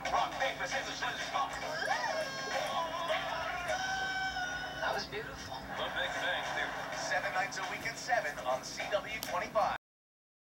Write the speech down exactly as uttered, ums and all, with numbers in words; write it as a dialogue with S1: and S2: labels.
S1: Rock, paper, scissors, scissors, rock.
S2: That was beautiful.
S1: The Big Bang Theory.
S3: Seven nights a week at seven on C W twenty-five.